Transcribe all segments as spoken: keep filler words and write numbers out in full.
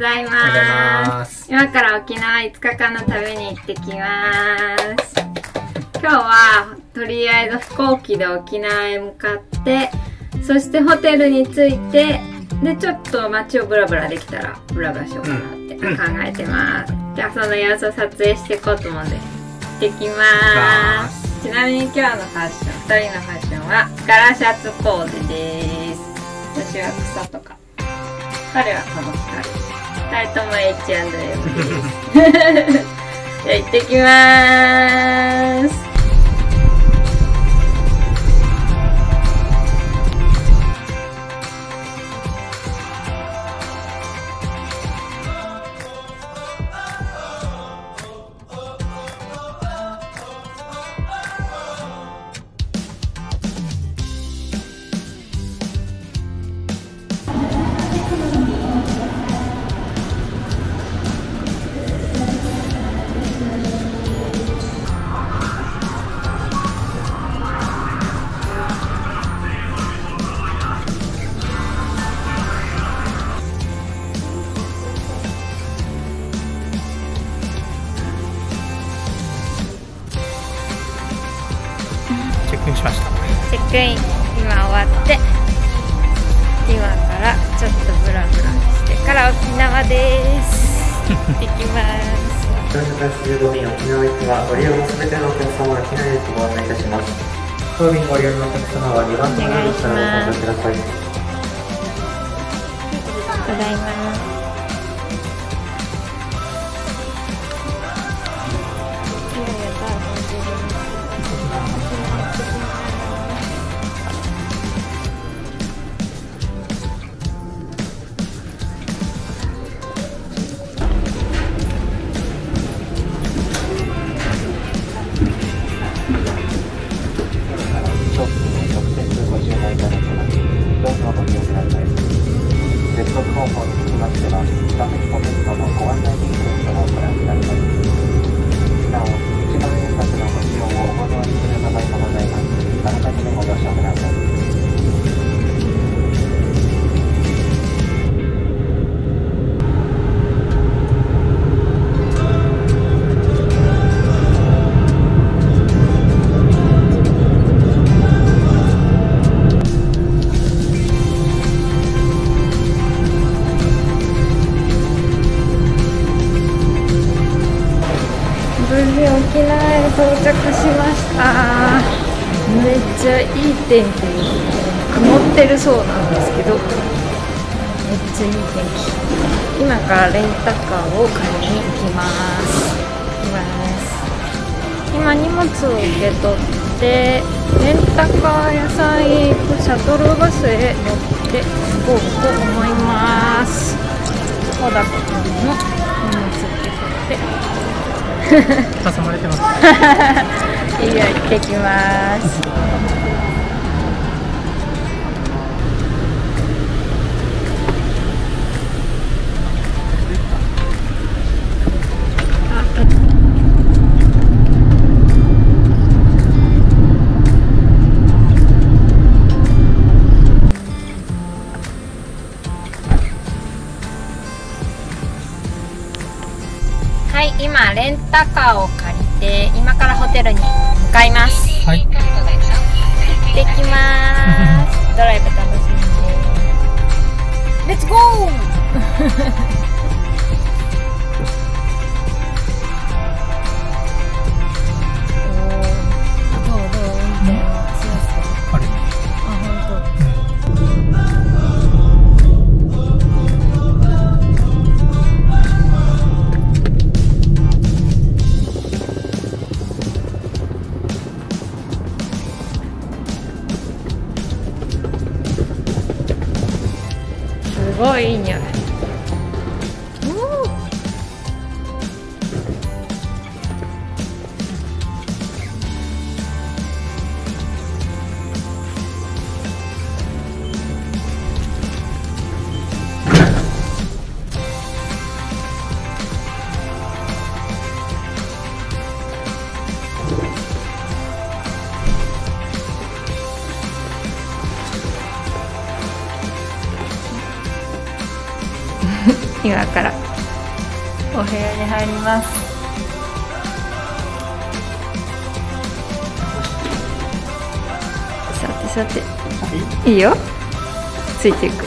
ざいます。今から沖縄いつかかんの旅に行ってきます。今日はとりあえず飛行機で沖縄へ向かって、そしてホテルに着いて、でちょっと街をブラブラできたらブラブラしようかなって考えてます。うん、じゃあその様子を撮影していこうと思うので行ってきます。ちなみに今日のファッション、ふたりのファッションは柄シャツコーデです。私は草とか、彼はこのふたり、ふたりとも エイチアンドエム です。じゃあ行ってきまーす。 チェックインしました。 チェックイン今終わって、今からちょっとブラブラしてから沖縄です行ってきます。 じゅうご便沖縄行きはご利用のすべてのお客様は機内へとご案内いたします。当便ご利用のお客様はにばんの窓口からお搭乗ください。 ただいま。無事沖縄へ到着しました。めっちゃいい天気、曇ってるそうなんですけど、めっちゃいい天気。今からレンタカーを買いに行きます。行きます。今荷物を受け取って、レンタカー屋さんへ行くシャトルバスへ乗って行こうと思います。小高君の荷物受け取って挟まれてます。 いいよ、行ってきます。はい、今レンタカーを借りて今からホテルに向かいます。 はい。行ってきます。ドライブ楽しみです。レッツゴー。すごいいい匂い。 今からお部屋に入ります。さてさて、いいよ、ついていく。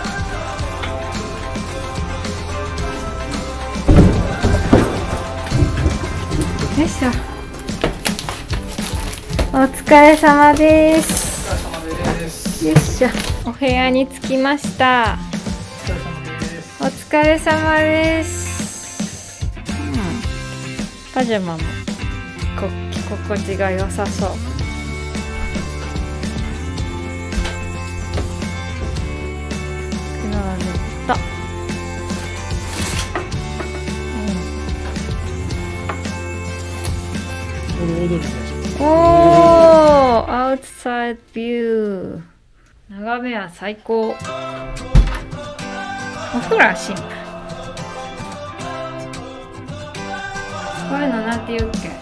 よいしょ。お疲れ様です。 お疲れ様です。 よいしょ。お部屋に着きました。お疲れ様です。うん。パジャマもこ着心地が良さそう。クローゼット。おお、アウトサイドビュー。眺めは最高。お風呂はシンプル。こういうのなんて言うっけ？こ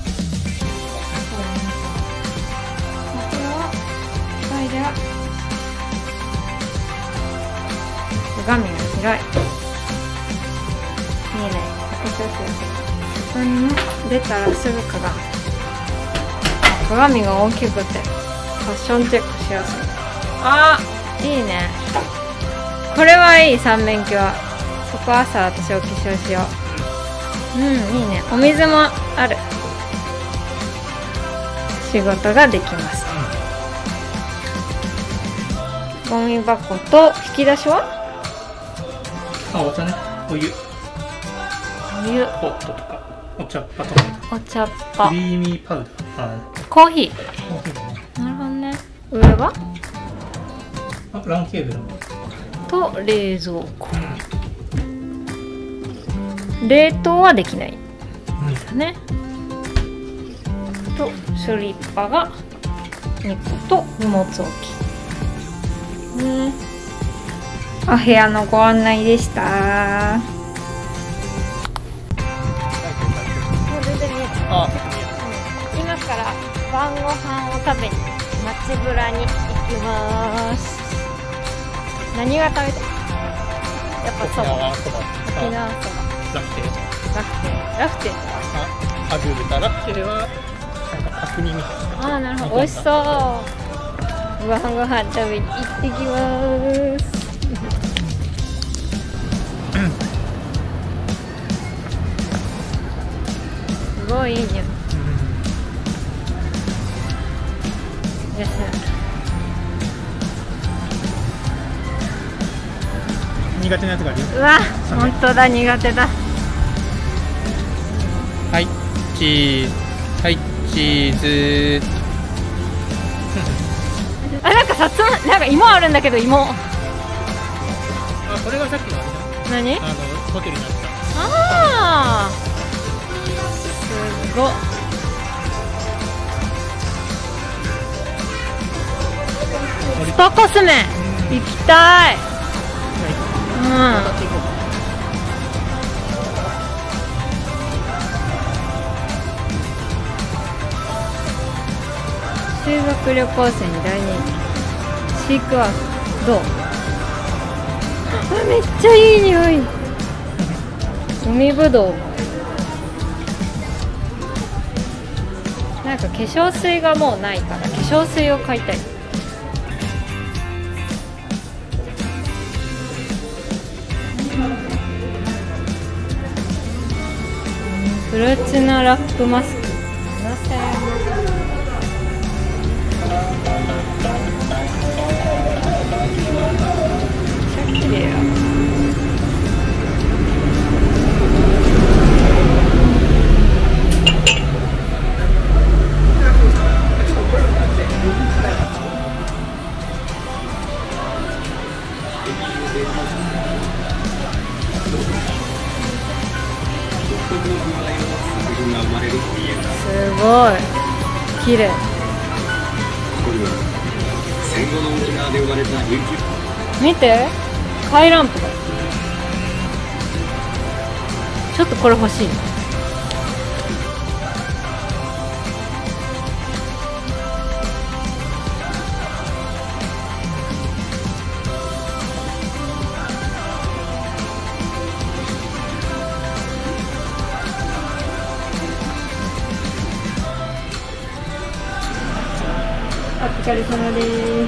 れはトイレは鏡が広い。いいね。化粧水。ここにね、出たらすぐ鏡。鏡が大きくてファッションチェックしやすい。あー、いいね。これはいい。三面鏡。そこ朝私お化粧しよう。うん、いいね。お水もある。仕事ができます。ゴミ箱と引き出しは？ あ、お茶ね。お湯。 お湯。 ホットとか。お茶っ葉とか。 お茶っ葉。 クリーミーパウダー。あ、 コーヒー。 コーヒーね。 なるほどね。上は？ あ、ランケーブルも。 と冷蔵庫。冷凍はできない。うん、ね。とスリッパがにこと荷物置き。ね。お部屋のご案内でした。 あ、 今から晩ご飯を食べに街ブラに行きます。何が食べたい？やっぱそば。沖縄そば。沖縄そば。 ラフテー。 ラフテー。ラフテーとは？ あ、ハグルタラフテーはなんか角煮みたいな。 ああ、なるほど。美味しそう。晩ご飯食べに行ってきます。すごいいい匂い。 苦手なやつがあるよ。 うわ、本当だ、苦手だ。 はい、チーズ。はい、チーズ。 あ、なんかさつま、なんか芋あるんだけど、芋。 あ、これがさっきのあれだ。 何？ あのホテルにあった。 ああ。すごっ。スパコス麺行きたい。うん。修学旅行生に大人気。シークワークどう？あ、めっちゃいい匂い。海ぶどう。なんか化粧水がもうないから化粧水を買いたい。プラチナラップマスクななせんえん。めっちゃ綺麗や。すごい綺麗。見て、スランプだ。ちょっとこれ欲しい。 疲れ様です。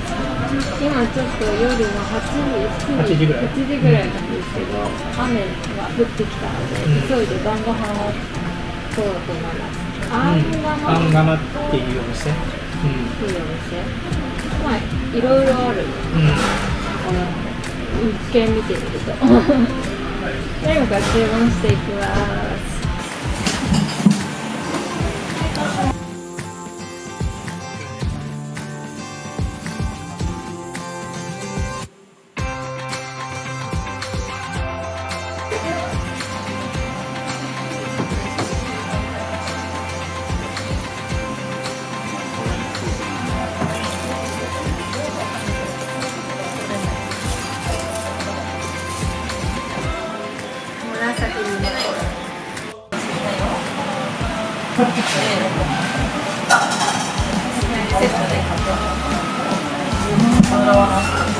今ちょっと夜のはちじ、 はちじぐらいはちじぐらいなんですけど、雨が降ってきたので、 うん急いで晩ご飯を取ろうと思います。あんがまあんがまっていうお店。うん。 っていうお店。まあいろいろある。 うん。 この一見見てみると。今から注文していきます。紫にね。セットで買った。